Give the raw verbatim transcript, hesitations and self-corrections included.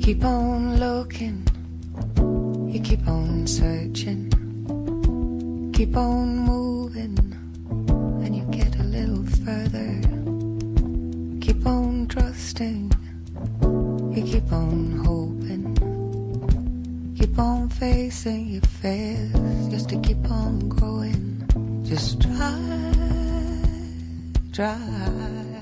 keep on looking, you keep on searching, keep on moving, and you get a little further. Keep on trusting, you keep on hoping, keep on facing your fears, just to keep on growing. Just try, try.